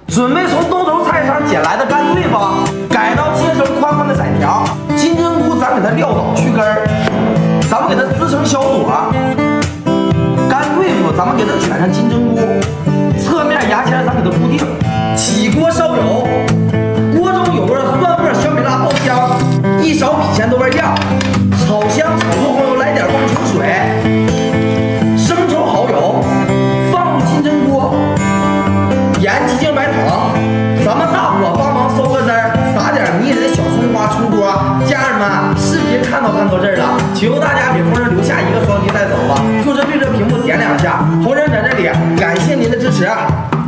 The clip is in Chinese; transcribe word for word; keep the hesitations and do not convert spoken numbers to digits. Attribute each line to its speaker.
Speaker 1: 准备从东头菜市场捡来的干对方，改刀切成宽宽的窄条。金针菇咱给它撂倒去根儿，咱们给它撕成小朵。干对付咱们给它卷上金针菇，侧面牙签咱给它固定。起锅烧油，锅中有了蒜末、小米辣爆香，一勺郫县豆瓣酱，炒香炒透后来点忘情水，生抽蚝油，放入金针菇，盐、鸡精、白糖，咱们大火帮忙收个汁儿，撒点迷人的小葱花出锅。家人们，视频看到看到这儿了，求大家给红人留下一个双击带走吧，就是对着屏幕点两下，红人在这里感谢您的支持。